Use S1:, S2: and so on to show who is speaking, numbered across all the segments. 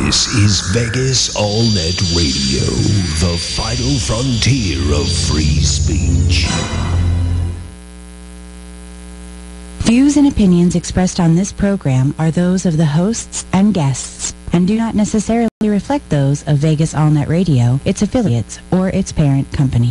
S1: This is Vegas All Net Radio, the final frontier of free speech.
S2: Views and opinions expressed on this program are those of the hosts and guests and do not necessarily reflect those of Vegas All Net Radio, its affiliates, or its parent company.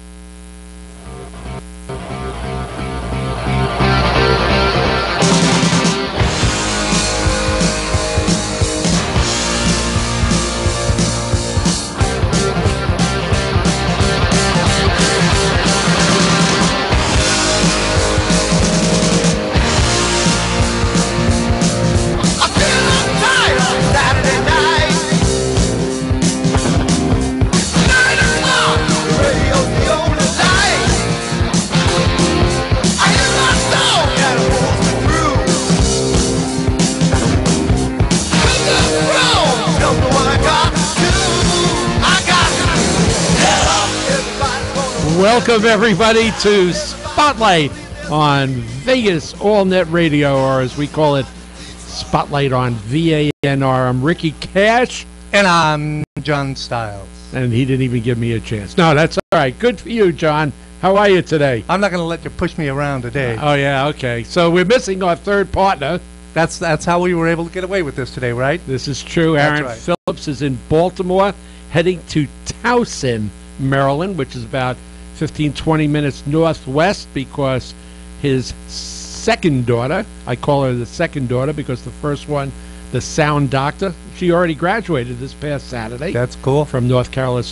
S3: Welcome, everybody, to Spotlight on Vegas All Net Radio, or as we call it, Spotlight on VANR. I'm Ricky Cash.
S4: And I'm John Stiles.
S3: And he didn't even give me a chance. No, that's all right. Good for you, John. How are you today?
S4: I'm not going to let you push me around today.
S3: Oh, yeah, okay. So we're missing our third partner.
S4: That's how we were able to get away with this today, right?
S3: This is true. Aaron Phillips is in Baltimore, heading to Towson, Maryland, which is about 15-20 minutes northwest, because his second daughter, I call her the second daughter because the first one, the sound doctor, she already graduated this past Saturday.
S4: That's cool.
S3: From North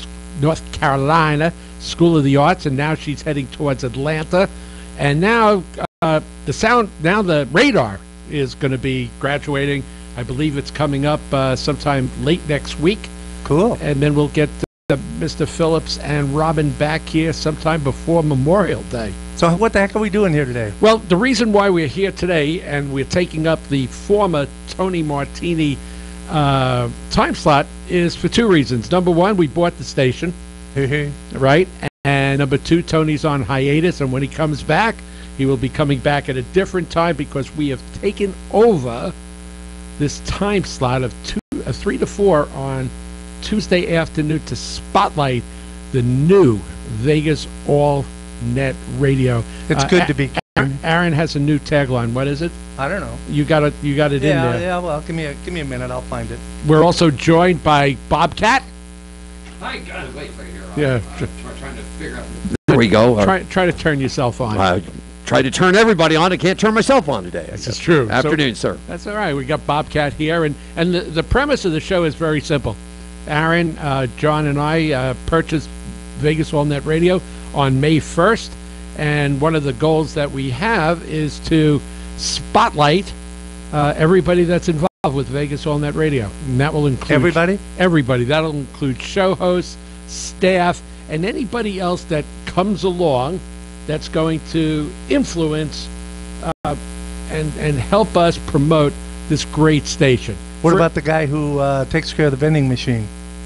S3: Carolina School of the Arts, and now she's heading towards Atlanta. And now the radar is going to be graduating. I believe it's coming up sometime late next week.
S4: Cool.
S3: And then we'll get Mr. Phillips and Robin back here sometime before Memorial Day.
S4: So what the heck are we doing here today?
S3: Well, the reason why we're here today, and we're taking up the former Tony Martini time slot, is for two reasons. Number one, we bought the station, right? And number two, Tony's on hiatus, and when he comes back, he will be coming back at a different time because we have taken over this time slot of 3 to 4 on Tuesday afternoon to spotlight the new Vegas All Net Radio.
S4: It's good to be.
S3: Aaron has a new tagline. What is it?
S4: I don't know.
S3: You got it in there.
S4: Yeah. Well, give me a minute. I'll find it.
S3: We're also joined by Bobcat.
S5: I got to wait for you.
S3: Yeah.
S5: Trying to figure out.
S6: There we go.
S3: Try to turn yourself on.
S6: I tried to turn everybody on. I can't turn myself on today.
S3: This is true.
S6: Afternoon, sir.
S3: That's all right. We got Bobcat here, and the premise of the show is very simple. Aaron, John, and I purchased Vegas All Net Radio on May 1st, and one of the goals that we have is to spotlight everybody that's involved with Vegas All Net Radio. And that will include
S4: everybody?
S3: Everybody. That'll include show hosts, staff, and anybody else that comes along that's going to influence and help us promote this great station.
S4: What about the guy who takes care of the vending machine?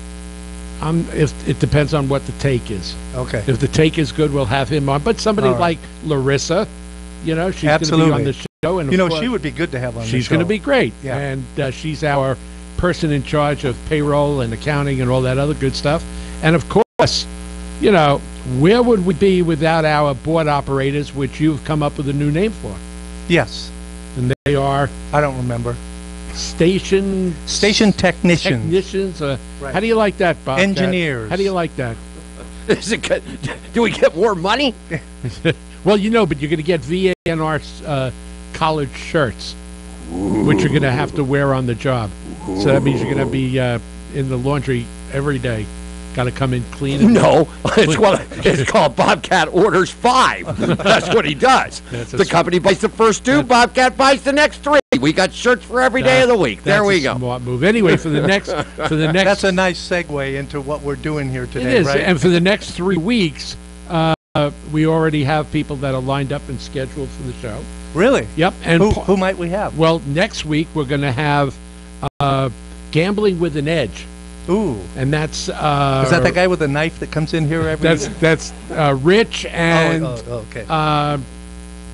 S3: If it depends on what the take is.
S4: Okay.
S3: If the take is good, we'll have him on. But somebody like Larissa, she's going to be on the show. And
S4: she would be good to have on the show.
S3: She's going to be great.
S4: Yeah.
S3: And she's our person in charge of payroll and accounting and all that other good stuff. And, of course, where would we be without our board operators, which you've come up with a new name for?
S4: Yes.
S3: And they are?
S4: I don't remember.
S3: Station technicians.
S4: Right.
S3: How do you like that, Bob?
S4: Engineers.
S3: How do you like that?
S6: Is it good? Do we get more money?
S3: Well, but you're going to get VANR collared shirts, which you're going to have to wear on the job. So that means you're going to be in the laundry every day. Got to come in clean.
S6: No, it's called Bobcat Orders 5. That's what he does. The company buys the first 2, Bobcat buys the next 3. We got shirts for every day of the week. There we go.
S3: Smart move. Anyway, for the next,
S4: that's a nice segue into what we're doing here today.
S3: It is,
S4: right?
S3: And for the next 3 weeks, we already have people that are lined up and scheduled for the show.
S4: Really?
S3: Yep. And
S4: who might we have?
S3: Well, next week we're going to have Gambling with an Edge.
S4: Ooh.
S3: And that's...
S4: is that the guy with the knife that comes in here every...
S3: That's Rich and...
S4: okay.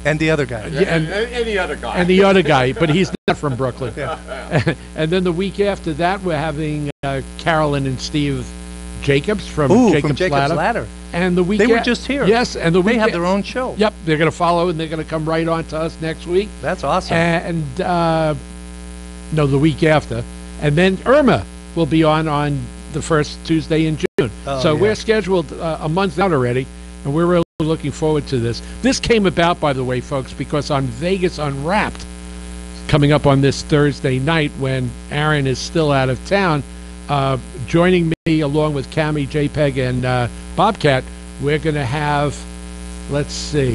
S4: And the other guy.
S3: Yeah, and
S6: any other guy.
S3: And the other guy, but he's not from Brooklyn. And then the week after that, we're having Carolyn and Steve Jacobs from Jacob's Ladder. And the week
S4: they were just here.
S3: Yes, and the week
S4: they have their own show.
S3: Yep, they're going to follow, and they're going to come right on to us next week.
S4: That's awesome.
S3: And no, the week after, and then Irma will be on the first Tuesday in June. So we're scheduled a month out already, and we're really looking forward to this. This came about, by the way, folks, because on Vegas Unwrapped, coming up on this Thursday night when Aaron is still out of town, joining me along with Cammie, JPEG, and Bobcat, we're going to have, let's see,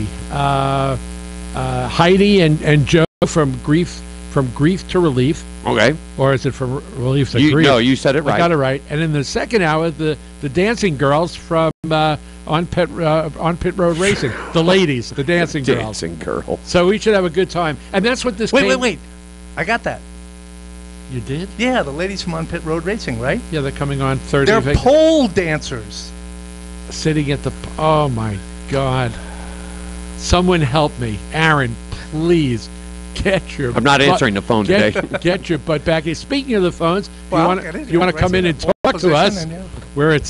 S3: Heidi and Joe from Grief to Relief.
S6: Okay.
S3: Or is it from Relief to Grief?
S6: No, you said it right.
S3: I got it right. And in the second hour, the dancing girls from on Pit Road Racing, the ladies, the dancing girls.
S6: Dancing girl.
S3: So we should have a good time. And that's what this
S4: Wait. I got that.
S3: You did?
S4: Yeah, the ladies from On Pit Road Racing, right?
S3: Yeah, they're coming on Thursday.
S4: They're pole dancers.
S3: Sitting at the... Oh, my God. Someone help me. Aaron, please. Get your...
S6: I'm not answering the phone today.
S3: Get your butt back here. Speaking of the phones, if you want to come in and talk to us, we're at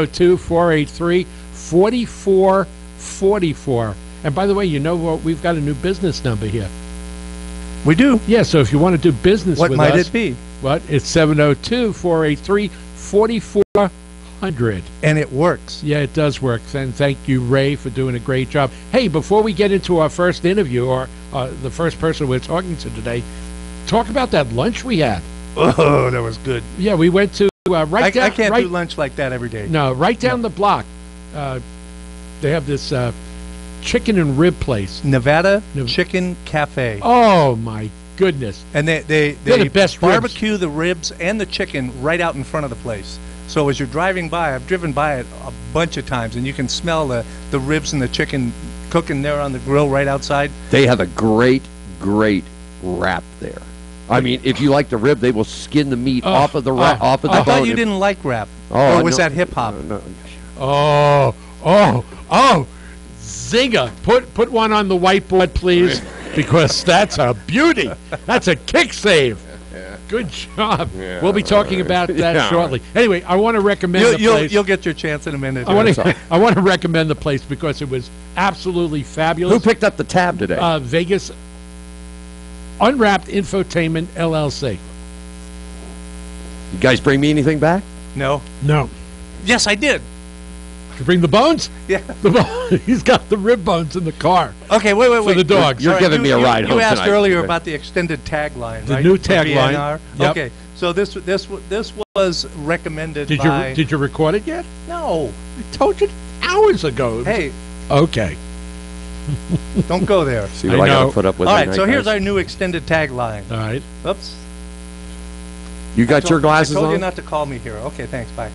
S3: 702-483-4444. And by the way, you know what? We've got a new business number here.
S4: We do.
S3: Yeah, so if you want to do business with us...
S4: What might it be?
S3: What? It's 702-483-4400.
S4: And it works.
S3: Yeah, it does work. And thank you, Ray, for doing a great job. Hey, before we get into our first interview, or the first person we're talking to today, talk about that lunch we had.
S4: Oh, that was good.
S3: Yeah, we went to
S4: I can't do lunch like that every day.
S3: No, right down the block. They have this chicken and rib place.
S4: Nevada Chicken Cafe.
S3: Oh, my goodness.
S4: And they
S3: the best
S4: barbecue
S3: ribs.
S4: the ribs and the chicken right out in front of the place. So as you're driving by, I've driven by it a bunch of times, and you can smell the ribs and the chicken cooking there on the grill right outside.
S6: They have a great wrap there. I mean, if you like the rib, they will skin the meat off of the bone.
S4: I thought you didn't like rap. Or was that hip hop?
S6: No.
S3: Oh, Zinger. Put one on the whiteboard, please, because that's a beauty. That's a kick save. Good job. Yeah, we'll be talking about that shortly. Anyway, I want to recommend the place.
S4: You'll get your chance in a minute.
S3: I want to recommend the place because it was absolutely fabulous.
S6: Who picked up the tab today?
S3: Vegas Unwrapped Infotainment LLC.
S6: You guys bring me anything back?
S4: No. Yes, I did.
S3: Did you bring the bones?
S4: Yeah.
S3: He's got the rib bones in the car.
S4: Okay, wait.
S3: For the dogs.
S6: You're giving me a ride home
S4: You asked
S6: tonight.
S4: Earlier about the extended tagline,
S3: the
S4: right?
S3: new tagline. Yep.
S4: Okay, so this was recommended by...
S3: Did you record it yet?
S4: No.
S3: I told you hours ago.
S4: Hey.
S3: Okay.
S4: Don't go there.
S6: See what I got to put up with.
S4: All right, so here's our new extended tagline.
S3: All right.
S4: Oops.
S6: You got your glasses on?
S4: I told you not to call me here. Okay, thanks. Bye.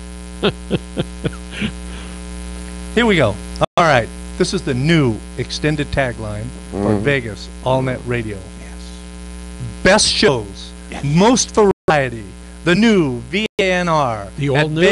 S4: Here we go. All right. This is the new extended tagline for Vegas AllNet Radio. Yes. Best shows, most variety. The new VANR
S3: the all
S4: at
S3: new?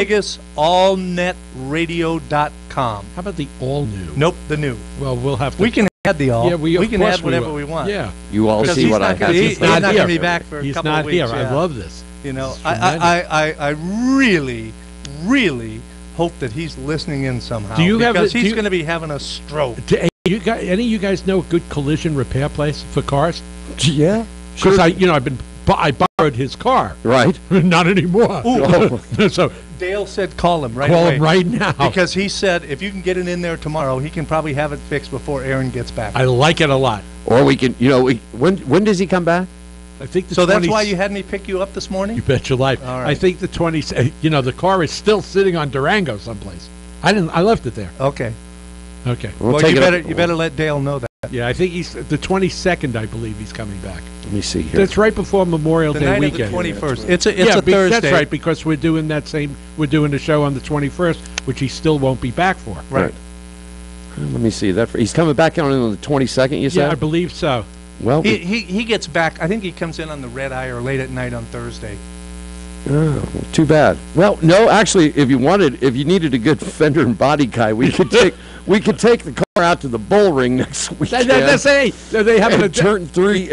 S4: VegasAllNetRadio.com.
S3: How about the all new?
S4: Nope, the new.
S3: Well, we'll have to.
S4: We can add the all.
S3: Yeah,
S4: we can add whatever we want.
S3: Yeah.
S6: You all see what I have.
S4: He's not going to be back for a couple of weeks.
S3: He's not here.
S4: Yeah.
S3: I love this.
S4: You know, I really hope that he's listening in somehow. Because he's going to be having a stroke.
S3: Any of you guys know a good collision repair place for cars?
S6: Yeah.
S3: Because I borrowed his car.
S6: Right.
S3: Not anymore. So
S4: Dale said call him right
S3: Call
S4: away.
S3: him right now.
S4: Because he said if you can get it in there tomorrow, he can probably have it fixed before Aaron gets back.
S3: I like it a lot.
S6: Or we can, when does he come back?
S3: I think
S4: so that's why you had me pick you up this morning?
S3: You bet your life.
S4: All right.
S3: I think the 20, the car is still sitting on Durango someplace. I left it there.
S4: Okay.
S3: Okay.
S4: Well, you better let Dale know that.
S3: Yeah, I think he's the 22nd. I believe he's coming back.
S6: Let me see here.
S3: That's right before Memorial
S4: the
S3: Day
S4: night
S3: weekend.
S4: Of the 21st. It's a Thursday.
S3: That's right, because we're doing the show on the 21st, which he still won't be back for.
S4: Right.
S6: Let me see that. He's coming back on the 22nd. You said?
S3: Yeah, I believe so.
S6: Well,
S4: he gets back. I think he comes in on the red eye or late at night on Thursday.
S6: Oh, too bad. Well, no, actually, if you needed a good fender and body guy, we could take the car out to the bull ring next weekend.
S3: They have
S6: and turn three,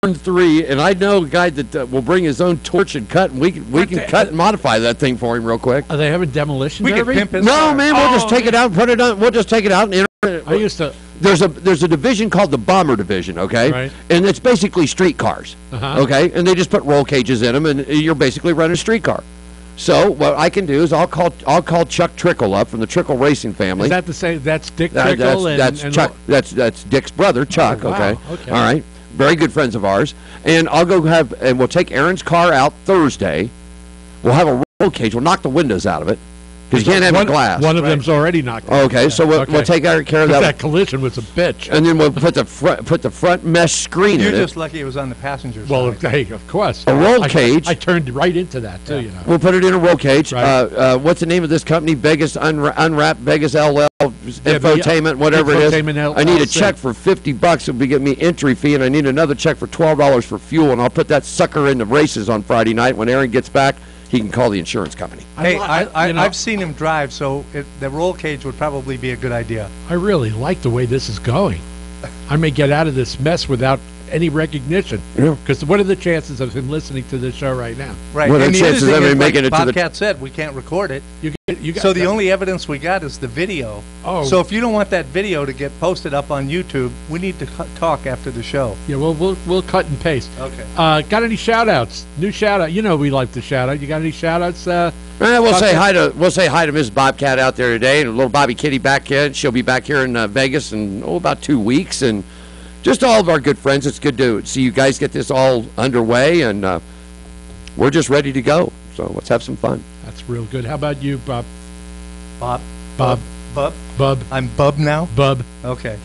S6: and I know a guy that will bring his own torch and cut, and we can cut and modify that thing for him real quick.
S3: Are they having demolition
S4: We
S3: derby?
S4: can pimp his
S6: No,
S4: car.
S6: man, we'll just take it out and put it on. We'll just take it out and enter it.
S3: I used to.
S6: There's a division called the bomber division, okay?
S3: Right.
S6: And it's basically street cars, okay? And they just put roll cages in them, and you're basically running a street car. So what I can do is I'll call Chuck Trickle up from the Trickle Racing family.
S3: Is that the same? That's Dick Trickle
S6: that's Chuck. That's Dick's brother, Chuck.
S3: Oh, wow.
S6: Okay. All right. Very good friends of ours, and I'll go and we'll take Aaron's car out Thursday. We'll have a roll cage. We'll knock the windows out of it because you can't have any glass.
S3: One of them's already knocked out.
S6: Okay, so we'll take care of that.
S3: That collision was a bitch.
S6: And then we'll put the front mesh screen
S4: You're
S6: in it.
S4: just lucky it was on the passenger side.
S3: Well, hey, of course.
S6: A roll cage.
S3: I turned right into that, too, you know.
S6: We'll put it in a roll cage.
S3: Right.
S6: What's the name of this company? Vegas Unwrapped, Vegas LL, Infotainment, whatever it is.
S3: Infotainment
S6: I need a
S3: LLC.
S6: check for $50. It'll be giving me entry fee, and I need another check for $12 for fuel, and I'll put that sucker in the races on Friday night. When Aaron gets back, he can call the insurance company.
S4: Hey,
S3: you know,
S4: I've seen him drive, so the roll cage would probably be a good idea.
S3: I really like the way this is going. I may get out of this mess without any recognition.
S6: Yeah.
S3: Because what are the chances of him listening to this show right now?
S4: Right.
S6: What are
S4: and
S6: the
S4: the other
S6: chances
S4: thing
S6: of
S4: is,
S6: him
S4: like
S6: making it to the-
S4: Bobcat said, we can't record it.
S3: You got
S4: So the
S3: that.
S4: only evidence we got is the video.
S3: Oh.
S4: So if you don't want that video to get posted up on YouTube, we need to talk after the show.
S3: Yeah, we'll cut and paste.
S4: Okay.
S3: Got any shout-outs? New shout-out. You know we like to shout-out. You got any shout-outs?
S6: We'll say hi to Mrs. Bobcat out there today, and little Bobby Kitty back in. She'll be back here in Vegas in about 2 weeks, and just all of our good friends. It's good to see you guys get this all underway, and we're just ready to go. So let's have some fun.
S3: That's real good. How about you, Bob?
S4: Bob.
S3: Bob.
S4: Bub.
S3: Bub.
S4: I'm Bub now?
S3: Bub.
S4: Okay.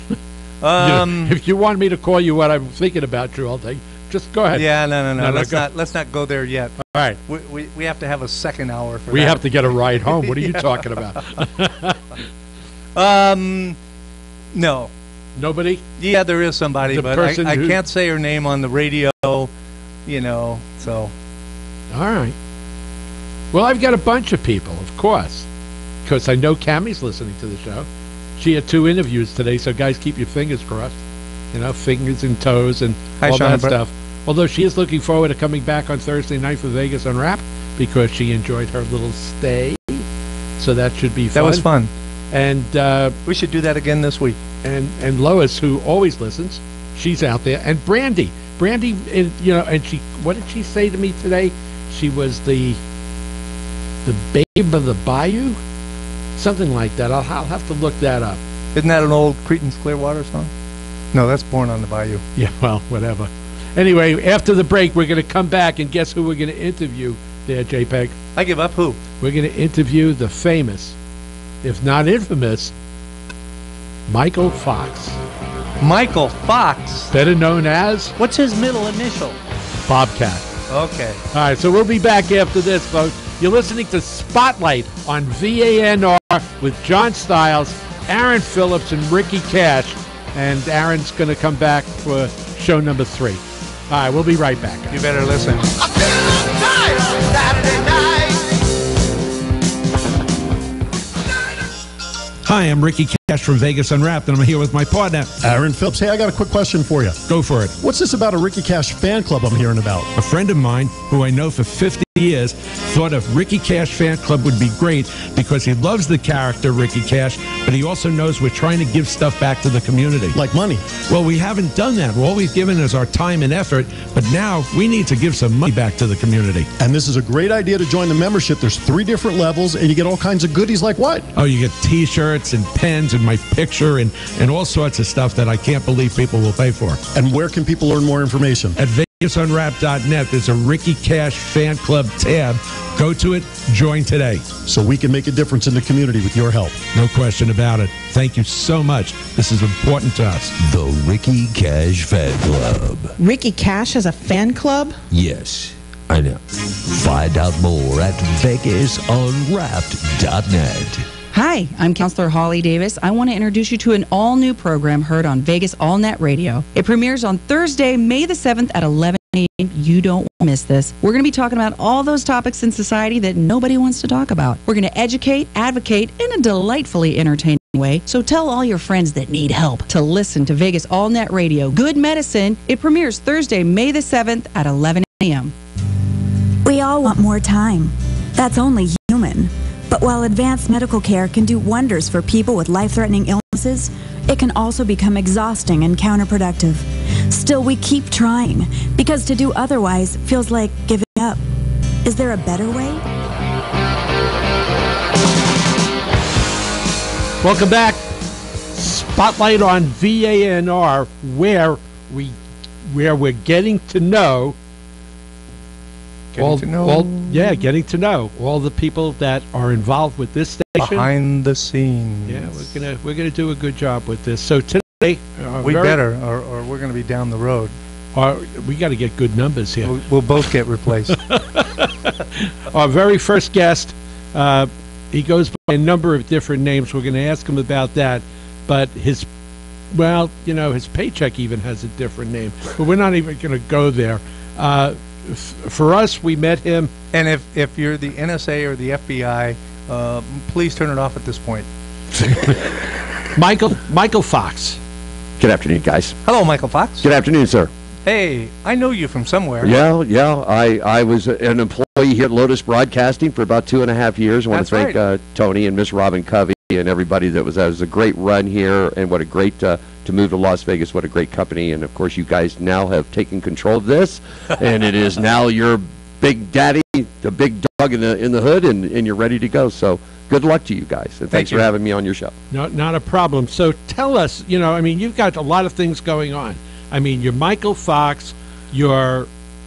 S3: If you want me to call you what I'm thinking about you all day, just go ahead.
S4: Yeah, no.
S3: go.
S4: Let's not go there yet.
S3: All right.
S4: We have to have a second hour for
S3: We
S4: that.
S3: have to get a ride home. What are you talking about?
S4: No.
S3: Nobody?
S4: Yeah, there is somebody,
S3: The
S4: but
S3: person
S4: I
S3: who-
S4: can't say her name on the radio, so.
S3: All right. Well, I've got a bunch of people, of course, because I know Cammie's listening to the show. She had 2 interviews today, so guys, keep your fingers crossed. You know, fingers and toes and
S4: Hi,
S3: all
S4: Shauna
S3: that
S4: Br-
S3: stuff. Although she is looking forward to coming back on Thursday night for Vegas Unwrapped because she enjoyed her little stay. So that should be fun.
S4: That was fun.
S3: And
S4: We should do that again this week.
S3: and Lois, who always listens, she's out there. And Brandy, and she, what did she say to me today? She was the babe of the bayou, something like that. I'll have to look that up.
S4: Isn't that an old Creedence Clearwater song? No, that's Born on the Bayou.
S3: Yeah, well, whatever. Anyway, after the break, we're going to come back and guess who we're going to interview there, JPEG?
S4: I give up who?
S3: We're going to interview the famous, if not infamous, Michael Fox,
S4: Michael Fox.
S3: better known as
S4: What's his middle initial?
S3: Bobcat.
S4: Okay.
S3: All right, so we'll be back after this, folks. You're listening to Spotlight on VANR with John Stiles, Aaron Phillips, and Ricky Cash. And Aaron's going to come back for show number 3. All right, we'll be right back.
S4: You better listen.
S7: Hi, I'm Ricky Cash from Vegas Unwrapped, and I'm here with my partner.
S8: Aaron Phillips. Hey, I got a quick question for you.
S7: Go for it.
S8: What's this about a Ricky Cash fan club I'm hearing about?
S7: A friend of mine, who I know for 50 years, thought a Ricky Cash fan club would be great because he loves the character Ricky Cash, but he also knows we're trying to give stuff back to the community.
S8: Like money.
S7: Well, we haven't done that. All we've given is our time and effort, but now we need to give some money back to the community.
S8: And this is a great idea to join the membership. There's 3 different levels, and you get all kinds of goodies like what?
S7: Oh, you get T-shirts and pens and my picture and all sorts of stuff that I can't believe people will pay for.
S8: And where can people learn more information?
S7: At VegasUnwrapped.net, there's a Ricky Cash fan club tab. Go to it, join today.
S8: So we can make a difference in the community with your help.
S7: No question about it. Thank you so much. This is important to us.
S1: The Ricky Cash Fan Club.
S9: Ricky Cash has a fan club?
S1: Yes, I know. Find out more at VegasUnwrapped.net.
S10: Hi, I'm Counselor Holly Davis. I want to introduce you to an all-new program heard on Vegas AllNet Radio. It premieres on Thursday, May the 7th at 11 You don't want to miss this. We're going to be talking about all those topics in society that nobody wants to talk about. We're going to educate, advocate in a delightfully entertaining way. So tell all your friends that need help to listen to Vegas All Net Radio. Good Medicine. It premieres Thursday, May the 7th at 11 a.m.
S11: We all want more time. That's only human. But while advanced medical care can do wonders for people with life-threatening illnesses, it can also become exhausting and counterproductive. Still, we keep trying, because to do otherwise feels like giving up. Is there a better way?
S3: Welcome back. Spotlight on VANR, where we're getting to know getting to know all the people that are involved with this station
S4: behind the scenes.
S3: Yeah, we're gonna do a good job with this. So today
S4: we better, or we're gonna be down the road.
S3: We got to get good numbers here.
S4: We'll both get replaced.
S3: Our very first guest, he goes by a number of different names. We're going to ask him about that, but his paycheck even has a different name. But we're not even going to go there. For us, we met him.
S4: And if you're the NSA or the FBI, please turn it off at this point.
S3: Michael Fox.
S6: Good afternoon, guys.
S4: Hello, Michael Fox.
S6: Good afternoon, sir.
S4: Hey, I know you from somewhere.
S6: Yeah. I was an employee here at Lotus Broadcasting for about 2.5 years. I want to thank Tony and Miss Robin Covey and everybody that was a great run here, and what a great to move to Las Vegas. What a great company, and of course you guys now have taken control of this, and it is now your big daddy, the big dog in the hood, and you're ready to go. So good luck to you guys, and thanks for having me on your show.
S3: No, not a problem. So tell us, you've got a lot of things going on. I mean, you're Michael Fox, you're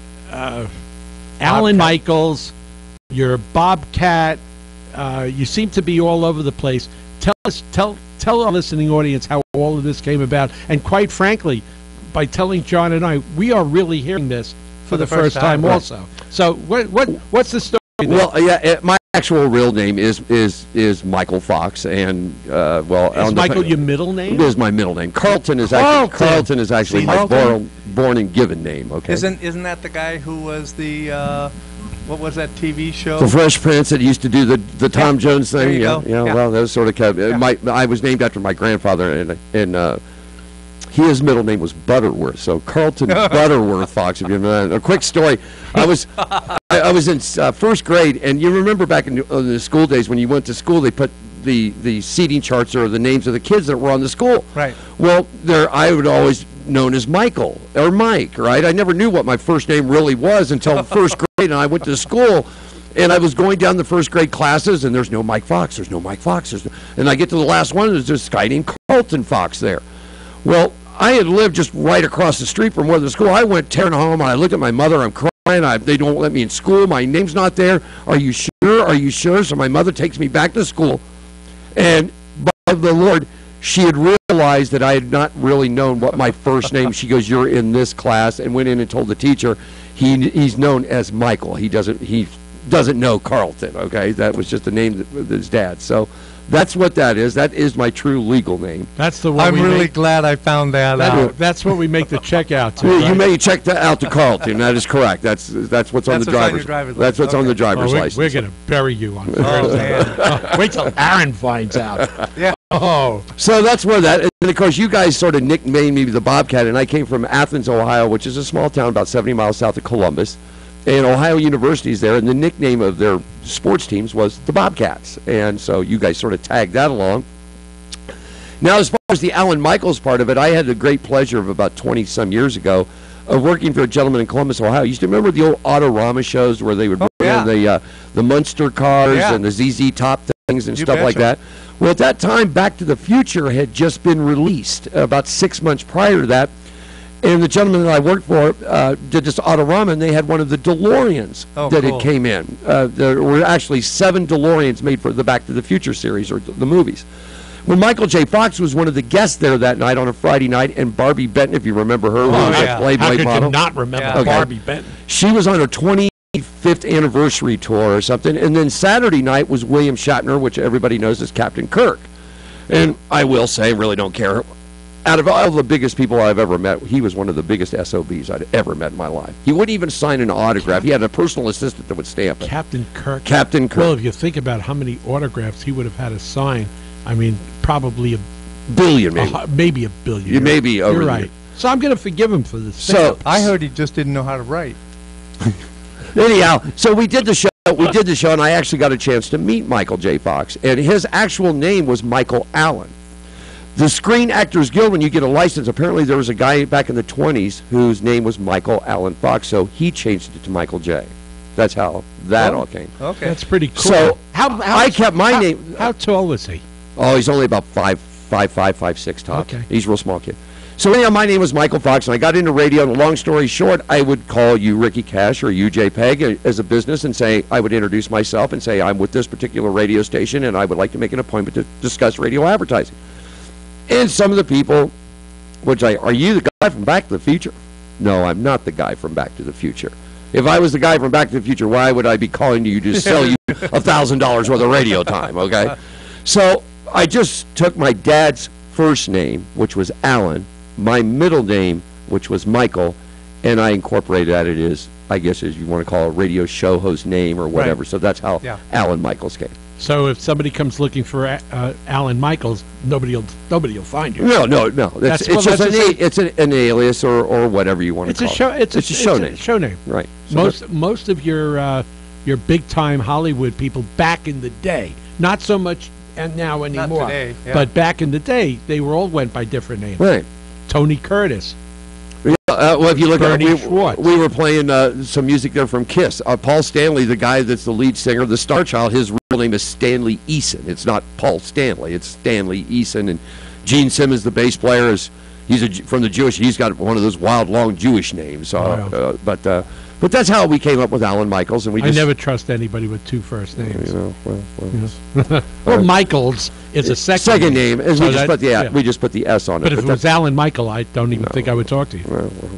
S3: Alan Michaels, you're Bobcat. You seem to be all over the place. Tell our listening audience how all of this came about, and quite frankly, by telling John and I, we are really hearing this for the first time also. So what's the story there?
S6: Well, my actual real name is Michael Fox, and
S3: is Michael your middle name?
S6: It is my middle name. Carlton is actually my born and given name. Okay.
S4: Isn't that the guy who was the what was that TV show?
S6: The Fresh Prince that used to do the Tom Jones thing.
S4: There you go.
S6: Yeah. Well, that was sort of I was named after my grandfather, and his middle name was Butterworth, so Carlton Butterworth Fox. If you know, a quick story, I was in first grade, and you remember back in the school days when you went to school, they put the seating charts or the names of the kids that were on the school.
S4: Right.
S6: Well, I would always known as Michael or Mike. Right. I never knew what my first name really was until first grade, and I went to school. And I was going down the first grade classes, and there's no Mike Fox. There's no Mike Fox. And I get to the last one, and there's this guy named Carlton Fox there. Well, I had lived just right across the street from where the school. I went tearing home, and I looked at my mother. I'm crying. They don't let me in school. My name's not there. Are you sure? Are you sure? So my mother takes me back to school. And by the Lord, she had realized that I had not really known what my first name. She goes, "You're in this class," and went in and told the teacher he's known as Michael. He doesn't know Carlton. Okay, that was just the name of his dad. So that's what that is. That is my true legal name.
S3: That's the one.
S4: I'm really glad I found that out.
S3: That's what we make the check out to.
S6: You may check that out to Carlton. That is correct. That's what's on the driver's license. That's what's on the driver's license.
S3: We're going to bury you on Thursday. Wait till Aaron finds out.
S4: Yeah.
S6: Oh. So that's where that. And of course, you guys sort of nicknamed me the Bobcat, and I came from Athens, Ohio, which is a small town about 70 miles south of Columbus. And Ohio University is there, and the nickname of their sports teams was the Bobcats. And so you guys sort of tagged that along. Now, as far as the Alan Michaels part of it, I had the great pleasure of about 20-some years ago of working for a gentleman in Columbus, Ohio. You used to remember the old Autorama shows where they would bring in the Munster cars and the ZZ Top things and stuff like that? Well, at that time, Back to the Future had just been released about 6 months prior to that. And the gentleman that I worked for did this Autorama, and they had one of the DeLoreans had came in. There were actually 7 DeLoreans made for the Back to the Future series, or the movies. Well, Michael J. Fox was one of the guests there that night on a Friday night, and Barbie Benton, if you remember her, Playboy
S3: How could
S6: model.
S3: you not remember Barbie Benton?
S6: She was on her 25th anniversary tour or something, and then Saturday night was William Shatner, which everybody knows as Captain Kirk. And I will say, really don't care Out of all the biggest people I've ever met, he was one of the biggest SOBs I'd ever met in my life. He wouldn't even sign an autograph. He had a personal assistant that would stamp it.
S3: Captain Kirk.
S6: Captain Kirk.
S3: Well, if you think about how many autographs he would have had to sign, I mean, probably a
S6: billion, maybe.
S3: Maybe a billion.
S6: You may be over.
S3: You're right. So I'm going to forgive him for this.
S6: So
S4: I heard he just didn't know how to write.
S6: Anyhow, so we did the show. And I actually got a chance to meet Michael J. Fox, and his actual name was Michael Allen. The Screen Actors Guild, when you get a license, apparently there was a guy back in the 20s whose name was Michael Allen Fox, so he changed it to Michael J. That's how that all came.
S4: Okay.
S3: That's pretty cool.
S6: So I kept my name.
S3: How tall was he?
S6: Oh, he's only about 5'6" top.
S3: Okay.
S6: He's a real small kid. So anyhow, my name was Michael Fox, and I got into radio, and long story short, I would call you Ricky Cash or you JPEG as a business and say, I would introduce myself and say, I'm with this particular radio station, and I would like to make an appointment to discuss radio advertising. And some of the people would say, are you the guy from Back to the Future? No, I'm not the guy from Back to the Future. If I was the guy from Back to the Future, why would I be calling you to sell you $1,000 worth of radio time, okay? So I just took my dad's first name, which was Alan, my middle name, which was Michael, and I incorporated that. It is, I guess, as you want to call a radio show host name or whatever. Right. So that's how Alan Michaels came.
S3: So if somebody comes looking for Alan Michaels, nobody'll find you.
S6: No. It's just an alias or whatever you want to call it. It's a show name.
S3: Show name.
S6: Right.
S3: So most of your big time Hollywood people back in the day, not so much now anymore.
S4: Not today,
S3: but back in the day, they all went by different names.
S6: Right.
S3: Tony Curtis.
S6: Well, if you look at
S3: it,
S6: we were playing some music there from Kiss. Paul Stanley, the guy that's the lead singer of the Star Child, his real name is Stanley Eason. It's not Paul Stanley. It's Stanley Eason. And Gene Simmons, the bass player, from the Jewish. He's got one of those wild, long Jewish names.
S3: Wow.
S6: But that's how we came up with Alan Michaels, and I
S3: never trust anybody with two first names.
S6: Well,
S3: Michaels is a second
S6: name. And we just put the S on it.
S3: But if it was Alan Michael, I don't even think I would talk to you.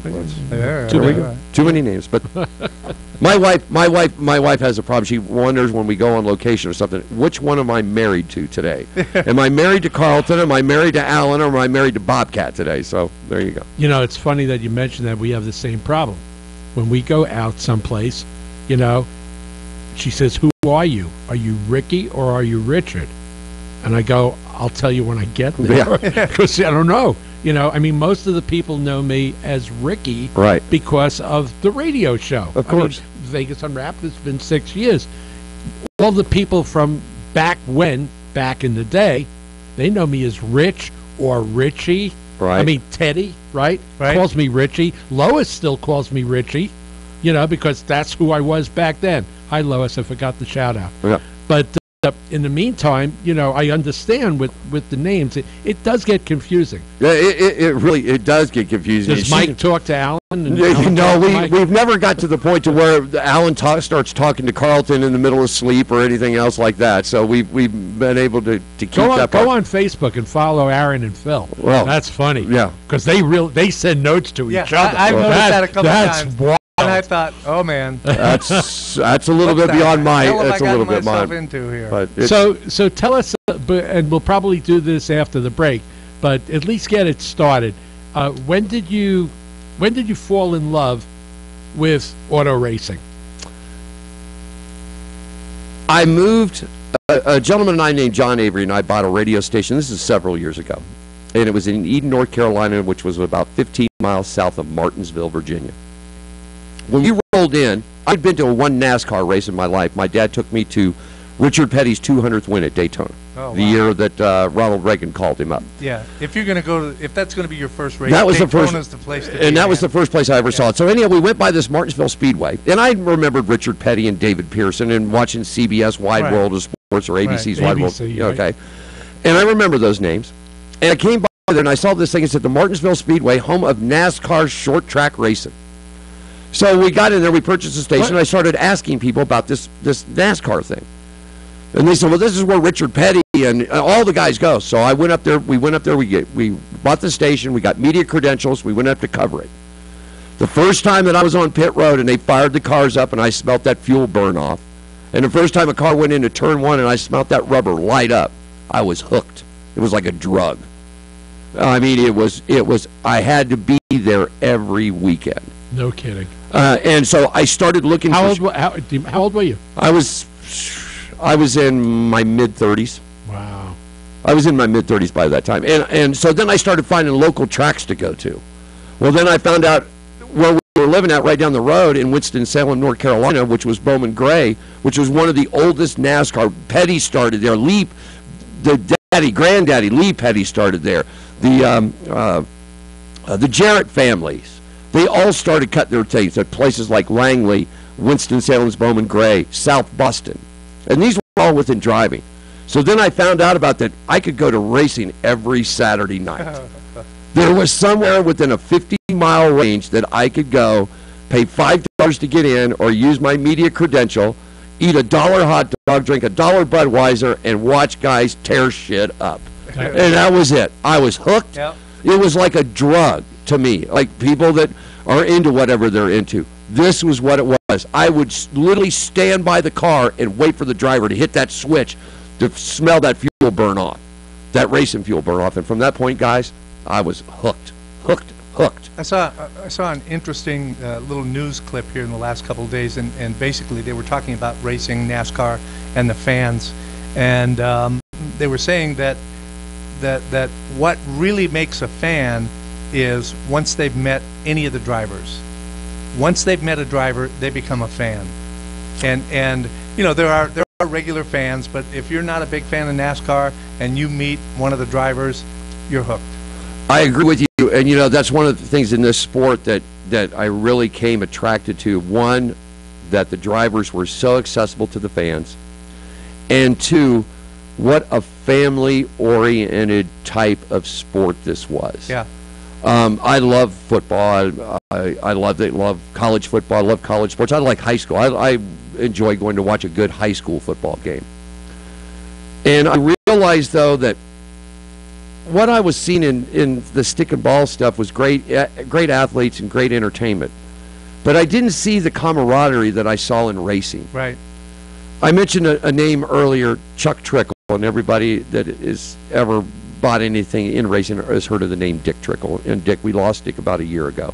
S6: Too many names. But my wife has a problem. She wonders when we go on location or something, which one am I married to today? Am I married to Carlton? Am I married to Alan? Or am I married to Bobcat today? So there you go.
S3: You know, it's funny that you mentioned that. We have the same problem. When we go out someplace, she says, who are you? Are you Ricky or are you Richard? And I go, I'll tell you when I get there. Because I don't know. I mean, most of the people know me as Ricky because of the radio show.
S6: Of course.
S3: Vegas Unwrapped has been 6 years. All the people from back in the day, they know me as Rich or Richie.
S6: Right.
S3: I mean, Teddy, right? Calls me Richie. Lois still calls me Richie, because that's who I was back then. Hi, Lois. I forgot the shout out.
S6: Yeah.
S3: But in the meantime, I understand with the names. It does get confusing.
S6: Yeah, it really does get confusing.
S3: Does Mike talk to Alan?
S6: We've never got to the point to where Alan starts talking to Carlton in the middle of sleep or anything else like that. So we've been able to keep that.
S3: Go on Facebook and follow Aaron and Phil.
S6: Well,
S3: that's funny.
S6: Yeah,
S3: because they send notes to each other.
S4: I've noticed that a couple times.
S3: Wild.
S4: And I thought, oh man,
S6: that's a little bit beyond my. That's a little bit mine.
S4: Into here.
S6: But
S3: so tell us, and we'll probably do this after the break, but at least get it started. When did you fall in love with auto racing?
S6: I moved. A gentleman and I named John Avery and I bought a radio station. This is several years ago, and it was in Eden, North Carolina, which was about 15 miles south of Martinsville, Virginia. When we rolled in, I'd been to one NASCAR race in my life. My dad took me to Richard Petty's 200th win at Daytona, the year that Ronald Reagan called him up.
S4: Yeah, if you're going to if that's going to be your first race,
S6: that was
S4: Daytona's the place to be.
S6: And that was the first place I ever saw it. So anyhow, we went by this Martinsville Speedway, and I remembered Richard Petty and David Pearson and watching CBS Wide World of Sports or ABC's Wide World. Okay, and I remember those names. And I came by there and I saw this thing. It said the Martinsville Speedway, home of NASCAR short track racing. So we got in there, we purchased the station, and I started asking people about this NASCAR thing. And they said, well, this is where Richard Petty and all the guys go. So I went up there, we bought the station, we got media credentials, we went up to cover it. The first time that I was on pit road and they fired the cars up and I smelt that fuel burn off, and the first time a car went into turn one and I smelt that rubber light up, I was hooked. It was like a drug. I mean, it was. I had to be there every weekend.
S3: No kidding.
S6: And so I started looking.
S3: How old were you?
S6: I was in my mid-30s.
S3: Wow.
S6: I was in my mid-30s by that time, and so then I started finding local tracks to go to. Well, then I found out where we were living at right down the road in Winston-Salem, North Carolina, which was Bowman Gray, which was one of the oldest NASCAR. Petty started there. Lee, granddaddy Lee Petty started there. The Jarrett families, they all started cutting their teeth at places like Langley, Winston-Salem's Bowman Gray, South Boston, and these were all within driving. So then I found out about that I could go to racing every Saturday night. There was somewhere within a 50-mile range that I could go, pay $5 to get in, or use my media credential, eat $1 hot dog, drink $1 Budweiser, and watch guys tear shit up. And that was it. I was hooked. Yep. It was like a drug to me, like people that are into whatever they're into. This was what it was. I would literally stand by the car and wait for the driver to hit that switch to smell that fuel burn off, that racing fuel burn off. And from that point, guys, I was hooked. I
S4: saw an interesting little news clip here in the last couple of days, and basically they were talking about racing, NASCAR, and the fans, and they were saying that what really makes a fan is once they've met any of the drivers. Once they've met a driver, they become a fan. And you know, there are regular fans, but if you're not a big fan of NASCAR and you meet one of the drivers, you're hooked.
S6: I agree with you, and you know, that's one of the things in this sport that I really came attracted to. One, that the drivers were so accessible to the fans, and two, what a family-oriented type of sport this was.
S4: Yeah.
S6: I love football. I love college football. I love college sports. I like high school. I enjoy going to watch a good high school football game. And I realized, though, that what I was seeing in the stick and ball stuff was great athletes and great entertainment. But I didn't see the camaraderie that I saw in racing.
S4: Right.
S6: I mentioned a name earlier, Chuck Trickle, and everybody that has ever bought anything in racing has heard of the name Dick Trickle. And Dick, we lost Dick about a year ago.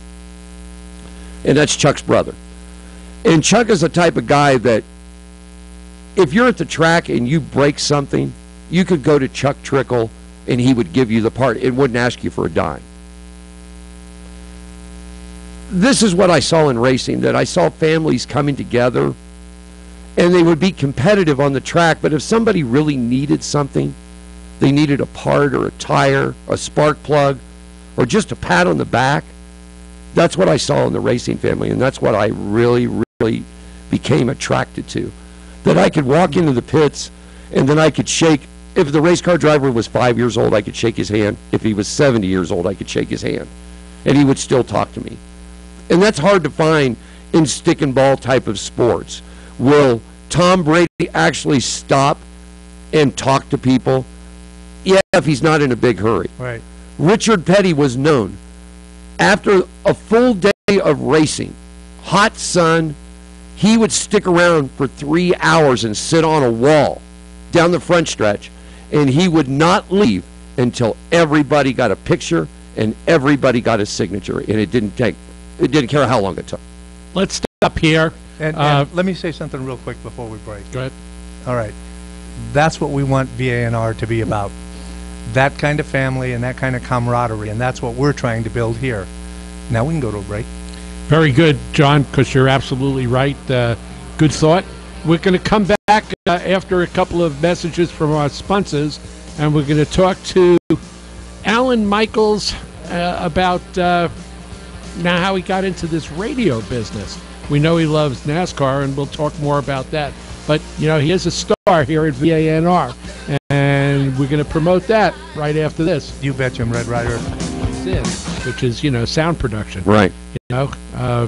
S6: And that's Chuck's brother. And Chuck is the type of guy that if you're at the track and you break something, you could go to Chuck Trickle and he would give you the part. It wouldn't ask you for a dime. This is what I saw in racing, that I saw families coming together and they would be competitive on the track, but if somebody really needed something, they needed a part or a tire, a spark plug, or just a pat on the back, that's what I saw in the racing family, and that's what I really, really became attracted to. That I could walk into the pits and then I could shake. If the race car driver was 5 years old, I could shake his hand. If he was 70 years old, I could shake his hand. And he would still talk to me. And that's hard to find in stick and ball type of sports. Will Tom Brady actually stop and talk to people? Yeah, if he's not in a big hurry.
S4: Right.
S6: Richard Petty was known. After a full day of racing, hot sun, he would stick around for 3 hours and sit on a wall down the front stretch, and he would not leave until everybody got a picture and everybody got a signature, and it didn't care how long it took.
S3: Let's stop here.
S4: And let me say something real quick before we break.
S3: Go ahead.
S4: All right. That's what we want VANR to be about. That kind of family and that kind of camaraderie, and that's what we're trying to build here. Now we can go to a break.
S3: Very good, John, because you're absolutely right. Good thought. We're going to come back after a couple of messages from our sponsors, and we're going to talk to Alan Michaels about now how he got into this radio business. We know he loves NASCAR, and we'll talk more about that. But, you know, he is a star here at VANR, and we're going to promote that right after this.
S4: You bet, Jim Red Rider.
S3: Which is, you know, sound production.
S6: Right.
S3: You know,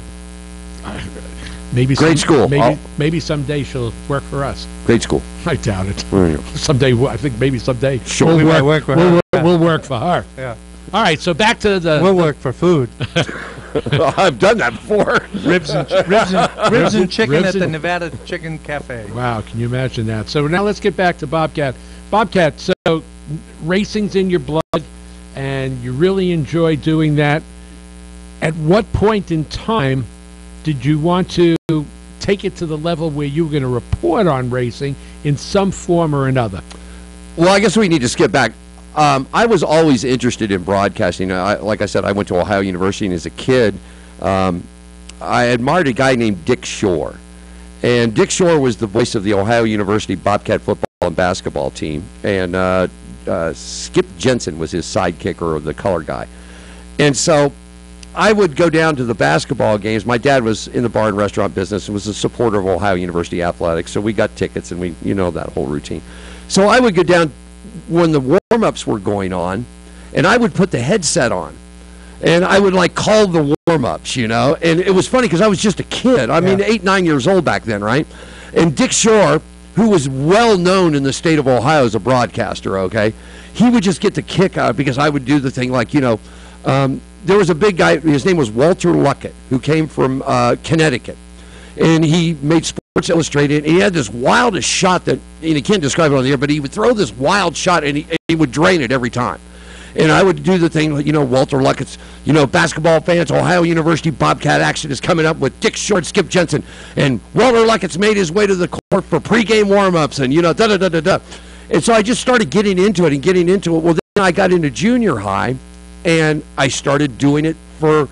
S3: maybe
S6: great school.
S3: Maybe someday she'll work for us.
S6: Great school.
S3: I doubt it. Someday, I think maybe someday
S6: sure.
S3: we'll work for her. We'll work for her.
S4: Yeah.
S3: All right, so back to the...
S4: We'll work for food.
S6: I've done that before.
S4: Ribs and chicken at the Nevada Chicken Cafe.
S3: Wow, can you imagine that? So now let's get back to Bobcat. Bobcat, so racing's in your blood, and you really enjoy doing that. At what point in time did you want to take it to the level where you were going to report on racing in some form or another?
S6: Well, I guess we need to skip back. I was always interested in broadcasting. Like I said, I went to Ohio University, and as a kid, I admired a guy named Dick Shore. And Dick Shore was the voice of the Ohio University Bobcat football and basketball team. And Skip Jensen was his sidekick, or the color guy. And so I would go down to the basketball games. My dad was in the bar and restaurant business and was a supporter of Ohio University athletics, so we got tickets, and that whole routine. So I would go down when the warm-ups were going on, and I would put the headset on, and I would call the warm-ups, and it was funny because I was just a kid. I mean, 8, 9 years old back then, right? And Dick Shore, who was well known in the state of Ohio as a broadcaster, okay, he would just get the kick out because I would do the thing there was a big guy, his name was Walter Luckett, who came from Connecticut, and he made Sports Illustrated, and he had this wildest shot that, and he can't describe it on the air, but he would throw this wild shot, and he would drain it every time. And I would do the thing, Walter Luckett's, basketball fans, Ohio University Bobcat action is coming up with Dick Shore and Skip Jensen, and Walter Luckett's made his way to the court for pregame warm-ups, and, da-da-da-da-da. And so I just started getting into it. Well, then I got into junior high, and I started doing the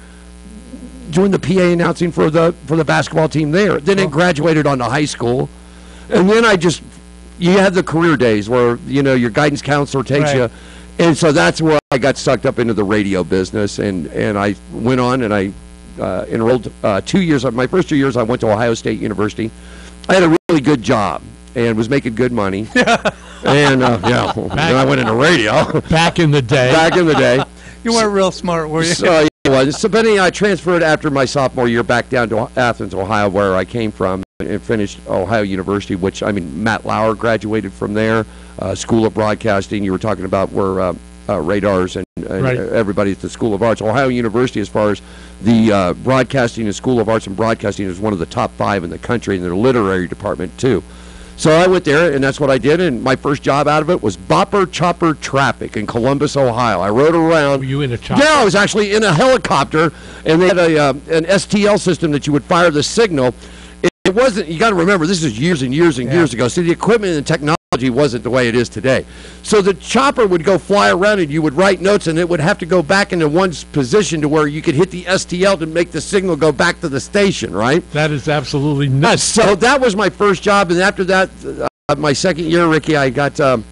S6: PA announcing for the basketball team there. Then it graduated on to high school, and then you had the career days where your guidance counselor takes you, and so that's where I got sucked up into the radio business, and I went on and I enrolled 2 years. My first 2 years I went to Ohio State University. I had a really good job and was making good money, and then I went into radio.
S3: Back in the day.
S4: You weren't real smart, were you?
S6: So then I transferred after my sophomore year back down to Athens, Ohio, where I came from, and finished Ohio University, Matt Lauer graduated from there, School of Broadcasting. You were talking about where radars and everybody at the School of Arts. Ohio University, as far as the broadcasting and School of Arts and Broadcasting, is one of the top 5 in the country in their literary department, too. So I went there, and that's what I did, and my first job out of it was Bopper Chopper Traffic in Columbus, Ohio. I rode around.
S3: Were you in a chopper?
S6: Yeah, I was actually in a helicopter, and they had an STL system that you would fire the signal. It wasn't, you got to remember, this is years and years and years ago, so the equipment and technology wasn't the way it is today. So the chopper would go fly around, and you would write notes, and it would have to go back into one's position to where you could hit the STL to make the signal go back to the station, right?
S3: That is absolutely nuts.
S6: So that was my first job, and after that, my second year, Ricky, I got an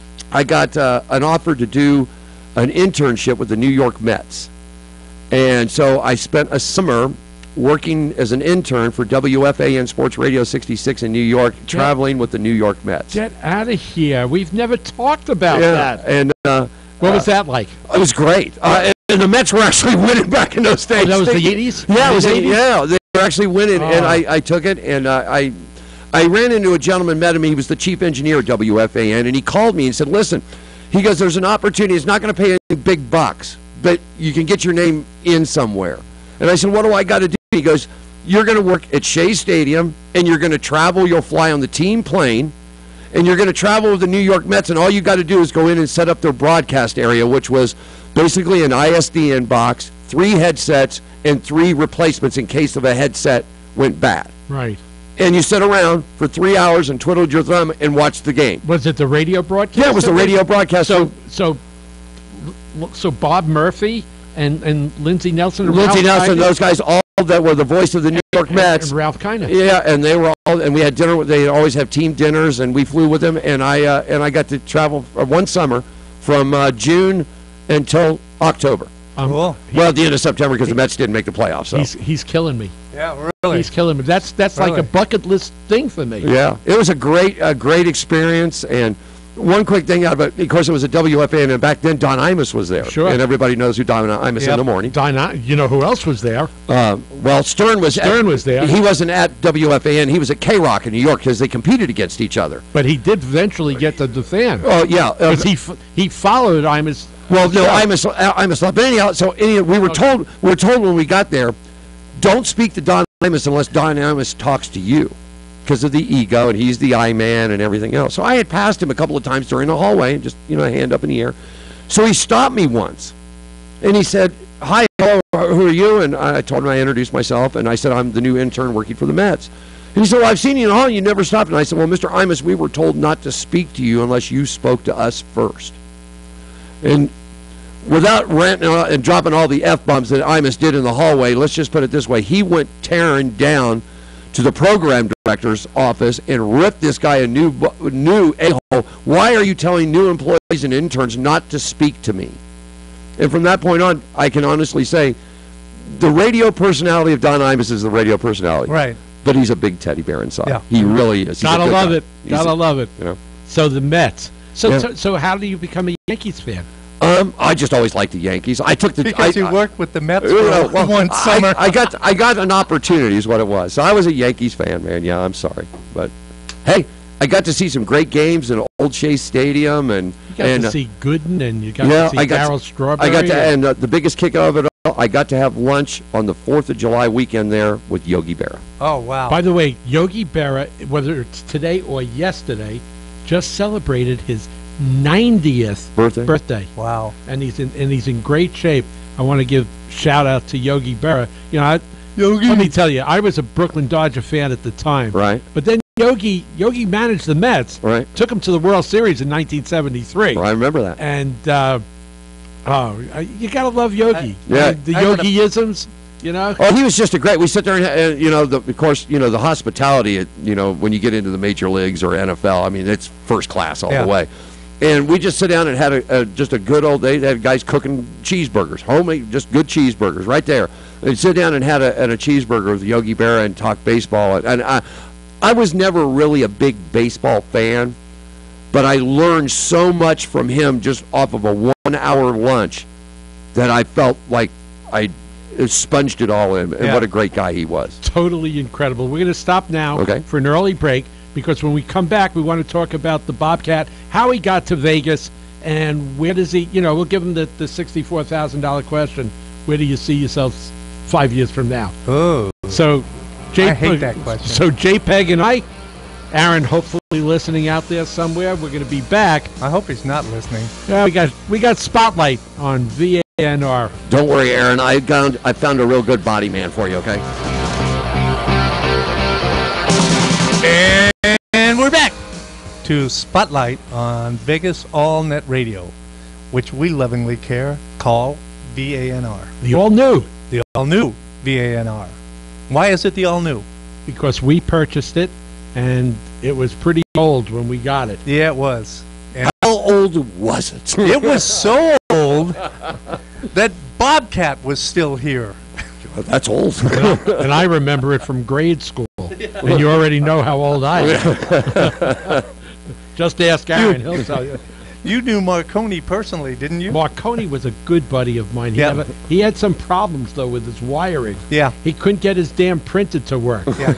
S6: offer to do an internship with the New York Mets. And so I spent a summer working as an intern for WFAN Sports Radio 66 in New York, traveling with the New York Mets.
S3: Get out of here. We've never talked about that.
S6: And
S3: what was that like?
S6: It was great. And the Mets were actually winning back in those days.
S3: Oh, that was the 80s?
S6: Yeah, they were actually winning, and I took it, and I ran into a gentleman, met him. He was the chief engineer at WFAN, and he called me and said, listen, he goes, there's an opportunity. It's not going to pay any big bucks, but you can get your name in somewhere. And I said, what do I got to do? He goes, you're going to work at Shea Stadium, and you're going to travel. You'll fly on the team plane, and you're going to travel with the New York Mets, and all you got to do is go in and set up their broadcast area, which was basically an ISDN box, 3 headsets, and 3 replacements in case of a headset went bad.
S3: Right.
S6: And you sit around for 3 hours and twiddled your thumb and watched the game.
S3: Was it the radio broadcast?
S6: Yeah, it was the radio broadcast.
S3: So Bob Murphy and Lindsey Nelson and
S6: Lindsey Nelson, those guys, all that were the voice of the New York Mets.
S3: And Ralph Kiner.
S6: Yeah, and they were all, and we had dinner. They always have team dinners, and we flew with them. And I got to travel one summer from June until October.
S4: Cool.
S6: Well, at the end of September, because the Mets didn't make the playoffs. So.
S3: He's killing me.
S4: Yeah, really.
S3: He's killing me. That's really like a bucket list thing for me.
S6: Yeah, it was a great experience. And one quick thing out of it, of course, it was a WFAN, and back then Don Imus was there.
S3: Sure.
S6: And everybody knows who Don Imus in the morning.
S3: You know who else was there?
S6: Well, Stern was
S3: there.
S6: He wasn't at WFAN. He was at K-Rock in New York because they competed against each other.
S3: But he did eventually get to the fan.
S6: Oh, yeah.
S3: Because he followed Imus.
S6: Well, no, Imus left. But anyhow, we were told when we got there, don't speak to Don Imus unless Don Imus talks to you, because of the ego, and he's the I man and everything else. So I had passed him a couple of times during the hallway, and just hand up in the air. So he stopped me once, and he said, "Hi, hello, who are you?" And I told him, I introduced myself, and I said, "I'm the new intern working for the Mets." And he said, "Well, I've seen you in the hall, and you never stopped." And I said, "Well, Mr. Imus, we were told not to speak to you unless you spoke to us first." And without ranting and dropping all the F-bombs that Imus did in the hallway, let's just put it this way. He went tearing down to the program director's office and ripped this guy a new a-hole. "Why are you telling new employees and interns not to speak to me?" And from that point on, I can honestly say the radio personality of Don Imus is the radio personality.
S4: Right.
S6: But he's a big teddy bear inside.
S4: Yeah.
S6: He really is. He's
S3: Gotta
S6: a good
S3: love
S6: guy.
S3: it. Gotta love it.
S6: You know.
S3: So the Mets. So,
S6: Yeah.
S3: so how do you become a Yankees fan?
S6: I just always liked the Yankees. I took the
S4: Because you worked with the Mets
S6: well,
S4: for one summer.
S6: I got an opportunity is what it was. So I was a Yankees fan, man. Yeah, I'm sorry, but hey, I got to see some great games in Old Shea Stadium, and
S3: You got to see Gooden, and you got
S6: yeah,
S3: to see Darryl Strawberry.
S6: I got to, and the biggest kick of it all, I got to have lunch on the 4th of July weekend there with Yogi Berra.
S4: Oh, wow.
S3: By the way, Yogi Berra, whether it's today or yesterday, just celebrated his 90th birthday.
S4: Wow.
S3: And he's in great shape. I want to give shout out to Yogi Berra. You know, let me tell you, I was a Brooklyn Dodger fan at the time.
S6: Right.
S3: But then Yogi managed the Mets.
S6: Right.
S3: Took him to the World Series in 1973.
S6: I remember that.
S3: And you gotta love Yogi.
S6: Yeah.
S3: The Yogi-isms. You know.
S6: Oh, he was just a great. We sit there and you know, of course, you know, the hospitality. You know, when you get into the major leagues or NFL, I mean, it's first class all the way. And we just sit down and had just a good old day. They had guys cooking cheeseburgers, homemade, just good cheeseburgers right there. They'd sit down and had a cheeseburger with Yogi Berra and talk baseball. And I was never really a big baseball fan, but I learned so much from him just off of a 1-hour lunch that I felt like I sponged it all in. And what a great guy he was.
S3: Totally incredible. We're going to stop now for an early break, because when we come back, we want to talk about the Bobcat, how he got to Vegas, and where does he, you know, we'll give him the $64,000 question. Where do you see yourselves 5 years from now?
S4: Oh.
S3: So,
S4: I hate that question.
S3: So, JPEG and I, Aaron, hopefully listening out there somewhere, we're going to be back.
S4: I hope he's not listening.
S3: Yeah, we got Spotlight on VANR.
S6: Don't worry, Aaron. I found a real good body man for you, okay?
S4: And we're back to Spotlight on Vegas All Net Radio, which we lovingly call VANR.
S3: The all-new.
S4: The all-new VANR. Why is it the all-new?
S3: Because we purchased it, and it was pretty old when we got it.
S4: Yeah, it was. And
S6: how old was it?
S4: It was so old that Bobcat was still here.
S6: That's old.
S3: And I remember it from grade school. And you already know how old I am. Just ask Aaron, he'll tell you.
S4: You knew Marconi personally, didn't you?
S3: Marconi was a good buddy of mine. He had some problems, though, with his wiring.
S4: Yeah.
S3: He couldn't get his damn printer to work.
S4: Yeah.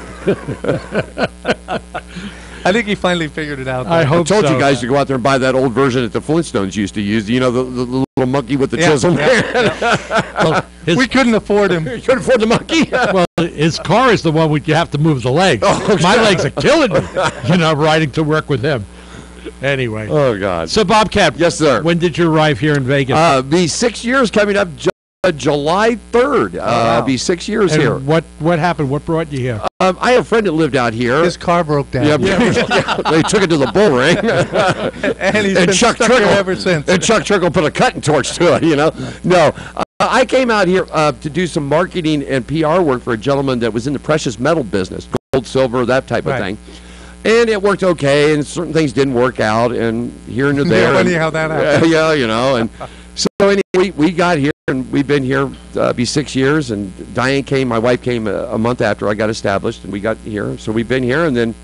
S4: I think he finally figured it out.
S3: I hope
S6: told
S3: so.
S6: you guys to go out there and buy that old version that the Flintstones used to use. You know, the little monkey with the chisel.
S3: Well,
S4: we couldn't afford him.
S6: You couldn't afford the monkey?
S3: Well, his car is the one you have to move the legs. My legs are killing me, you know, riding to work with him. Anyway.
S6: Oh, God.
S3: So, Bobcat.
S6: Yes, sir.
S3: When did you arrive here in Vegas?
S6: Be 6 years coming up July 3rd. I'll be 6 years
S3: and
S6: here.
S3: What happened? What brought you here?
S6: I have a friend that lived out here.
S4: His car broke down.
S6: Yeah, they took it to the bull ring.
S4: And he's been stuck here ever since.
S6: And Chuck Trickle put a cutting torch to it, you know. No, I came out here to do some marketing and PR work for a gentleman that was in the precious metal business, gold, silver, that type of thing. And it worked okay, and certain things didn't work out, and here and there.
S4: Funny how that happened.
S6: Yeah, you know. And so anyway, we got here, and we've been here be 6 years, and Diane came, my wife came a month after I got established, and we got here. So we've been here, and then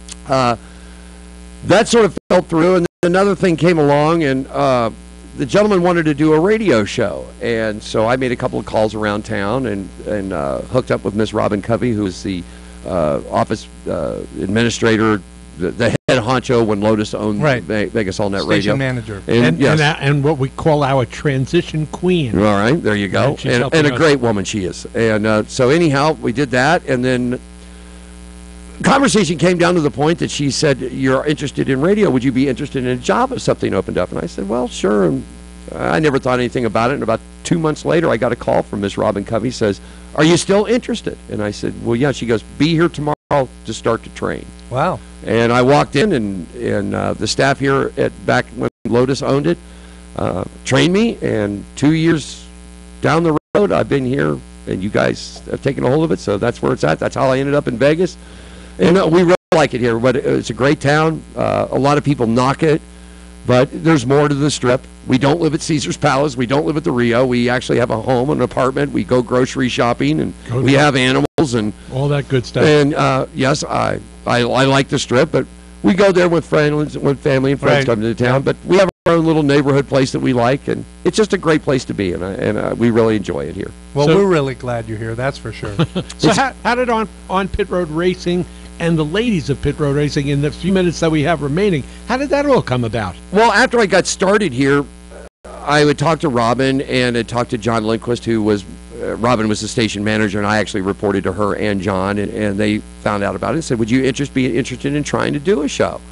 S6: that sort of fell through, and then another thing came along, and the gentleman wanted to do a radio show, and so I made a couple of calls around town and hooked up with Miss Robin Covey, who is the office administrator, the head honcho when Lotus owned Vegas All Net Radio.
S4: Station manager.
S3: And what we call our transition queen.
S6: All right, there you go. And a great woman she is. And so anyhow, we did that, and then conversation came down to the point that she said, "You're interested in radio. Would you be interested in a job if something opened up?" And I said, "Well, sure." And I never thought anything about it. And about 2 months later, I got a call from Miss Robin Covey. Says, "Are you still interested?" And I said, "Well, yeah." She goes, "Be here tomorrow to start to train."
S4: Wow.
S6: And I walked in, and the staff here back when Lotus owned it trained me. And 2 years down the road, I've been here, and you guys have taken a hold of it. So that's where it's at. That's how I ended up in Vegas. And we really like it here, but it's a great town. A lot of people knock it, but there's more to the Strip. We don't live at Caesar's Palace. We don't live at the Rio. We actually have a home, an apartment. We go grocery shopping, and we have animals and
S3: all that good stuff.
S6: And yes, I like the Strip, but we go there with friends, when family and friends come to the town. But we have our own little neighborhood place that we like, and it's just a great place to be, and we really enjoy it here.
S4: Well, we're really glad you're here. That's for sure.
S3: So how did on Pit Road Racing and the ladies of Pit Road Racing, in the few minutes that we have remaining, how did that all come about?
S6: Well, after I got started here, I would talk to Robin, and I'd talk to John Lindquist, who was Robin was the station manager, and I actually reported to her and John, and they found out about it and said, "Would you be interested in trying to do a show?"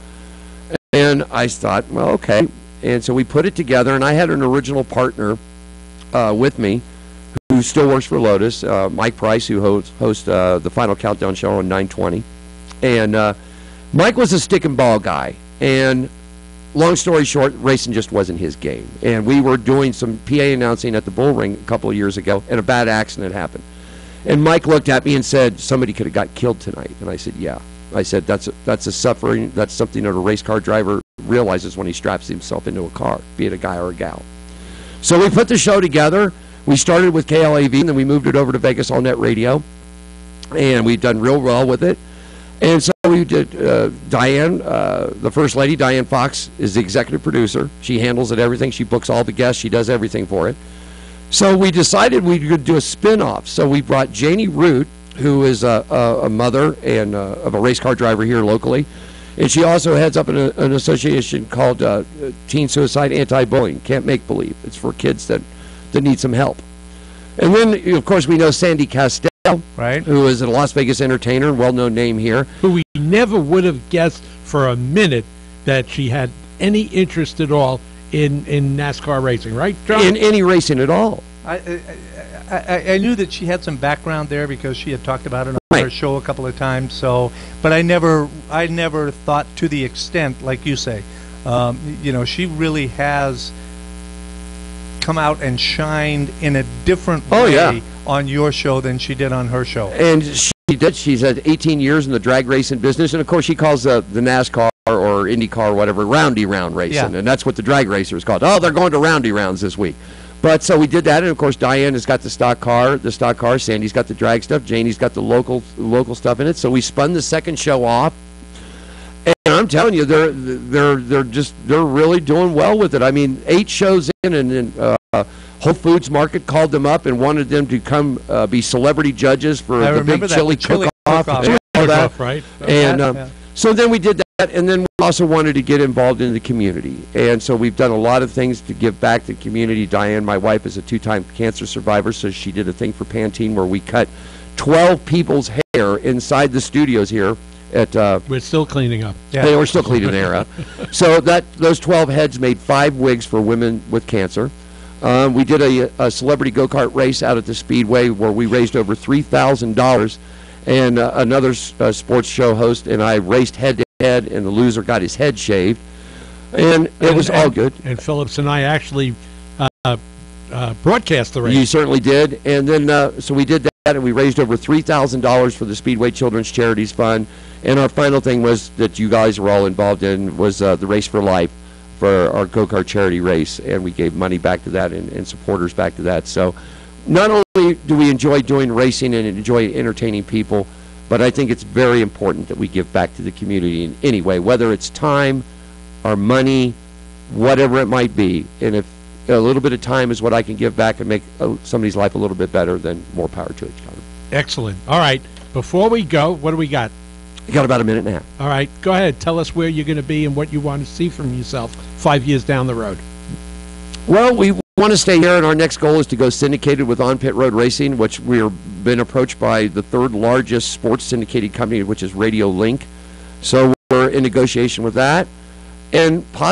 S6: And I thought, well, okay. And so we put it together, and I had an original partner with me who still works for Lotus, Mike Price, who hosts the Final Countdown show on 920. And Mike was a stick and ball guy, and long story short, racing just wasn't his game. And we were doing some PA announcing at the Bull Ring a couple of years ago, and a bad accident happened. And Mike looked at me and said, "Somebody could have got killed tonight." And I said, "Yeah." I said, that's a suffering, that's something that a race car driver realizes when he straps himself into a car, be it a guy or a gal. So we put the show together. We started with KLAV, and then we moved it over to Vegas All Net Radio, and we've done real well with it. And so we did, Diane, the First Lady, Diane Fox, is the executive producer. She handles it, everything. She books all the guests. She does everything for it. So we decided we could do a spin-off. So we brought Janie Root, who is a mother and of a race car driver here locally. And she also heads up an association called Teen Suicide Anti-Bullying, Can't Make Believe. It's for kids that need some help. And then, of course, we know Sandy Castell,
S4: right,
S6: who is a Las Vegas entertainer, well-known name here.
S3: Who we never would have guessed for a minute that she had any interest at all in NASCAR racing, right, John?
S6: In any racing at all.
S4: I knew that she had some background there because she had talked about it on her show a couple of times. So, but I never thought to the extent, like you say, she really has come out and shined in a different way on your show than she did on her show.
S6: And she did. She's had 18 years in the drag racing business, and of course she calls the NASCAR or IndyCar or whatever roundy round racing, and that's what the drag racer is called. Oh, they're going to roundy rounds this week. But so we did that, and of course Diane has got the stock car. Sandy's got the drag stuff. Janie's got the local stuff in it. So we spun the second show off, and I'm telling you, they're really doing well with it. I mean, 8 shows in, and Whole Foods Market called them up and wanted them to come be celebrity judges for the big chili cook-off.
S3: Right?
S6: And so then we did that, and then we also wanted to get involved in the community. And so we've done a lot of things to give back to the community. Diane, my wife, is a 2-time cancer survivor, so she did a thing for Pantene where we cut 12 people's hair inside the studios here.
S3: We're still cleaning up.
S6: Yeah, we're still cleaning their hair up. So those 12 heads made 5 wigs for women with cancer. We did a celebrity go-kart race out at the Speedway where we raised over $3,000. And another sports show host and I raced head-to-head, and the loser got his head shaved. And it was all good.
S3: And Phillips and I actually broadcast the race.
S6: You certainly did. And then so we did that, and we raised over $3,000 for the Speedway Children's Charities Fund. And our final thing was that you guys were all involved in was the Race for Life for our go-kart charity race. And we gave money back to that and supporters back to that. So not only do we enjoy doing racing and enjoy entertaining people, but I think it's very important that we give back to the community in any way, whether it's time or money, whatever it might be. And if a little bit of time is what I can give back and make somebody's life a little bit better, then more power to it.
S3: Excellent. All right. Before we go, what do we got?
S6: You got about a minute and a half.
S3: All right. Go ahead. Tell us where you're going to be and what you want to see from yourself 5 years down the road.
S6: Well, we want to stay here, and our next goal is to go syndicated with On Pit Road Racing, which we've been approached by the 3rd largest sports syndicated company, which is Radio Link. So we're in negotiation with that, and possibility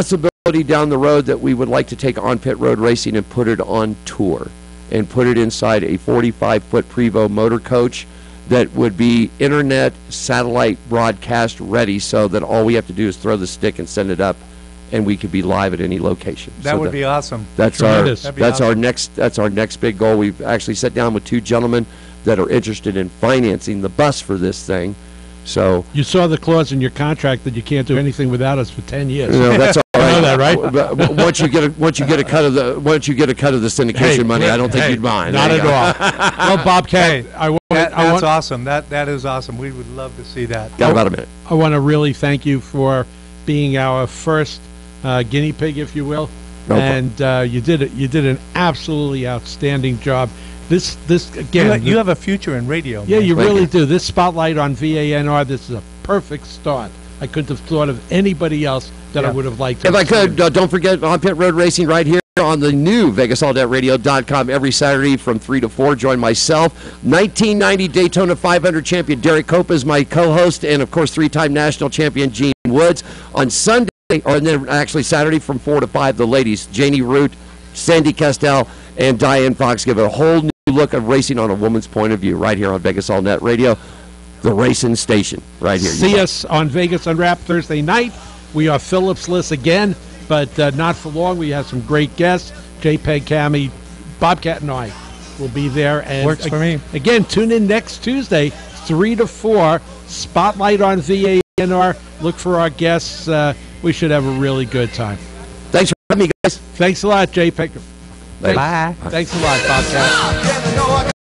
S6: possibility down the road that we would like to take On Pit Road Racing and put it on tour and put it inside a 45-foot Prevost motor coach that would be internet satellite broadcast ready, so that all we have to do is throw the stick and send it up, and we could be live at any location.
S4: That would be awesome.
S6: That's our next big goal. We've actually sat down with two gentlemen that are interested in financing the bus for this thing. So
S3: you saw the clause in your contract that you can't do anything without us for 10 years.
S6: That's all right.
S3: You know that, right?
S6: But once you get a cut of the syndication money, I don't think you'd mind.
S3: Not at all. Well, Bobcat,
S4: that's awesome. That is awesome. We would love to see that.
S6: Got about a minute.
S3: I want to really thank you for being our first guinea pig, if you will, and you did an absolutely outstanding job. This again,
S4: you have a future in radio.
S3: Yeah,
S4: man.
S3: you really do. This spotlight on VANR, this is a perfect start. I couldn't have thought of anybody else that I would have liked to.
S6: If I could, don't forget On Pit Road Racing right here on the new VegasAllNetRadio.com every Saturday from 3 to 4. Join myself, 1990 Daytona 500 champion Derek Cope is my co-host, and of course 3-time national champion Gene Woods. On Sunday, or then actually Saturday from 4 to 5, the ladies, Janie Root, Sandy Castell, and Diane Fox give it a whole new look of racing on a woman's point of view right here on Vegas All Net Radio, the racing station right here.
S3: See us on Vegas Unwrapped Thursday night. We are Phillipsless again, but not for long. We have some great guests. JPEG, Cammy, Bobcat, and I will be there. And
S4: works for me.
S3: Again, tune in next Tuesday, 3 to 4. Spotlight on VANR. Look for our guests. We should have a really good time.
S6: Thanks for having me, guys.
S3: Thanks a lot, JPEG.
S4: Bye.
S3: Thanks a lot, Bobcat.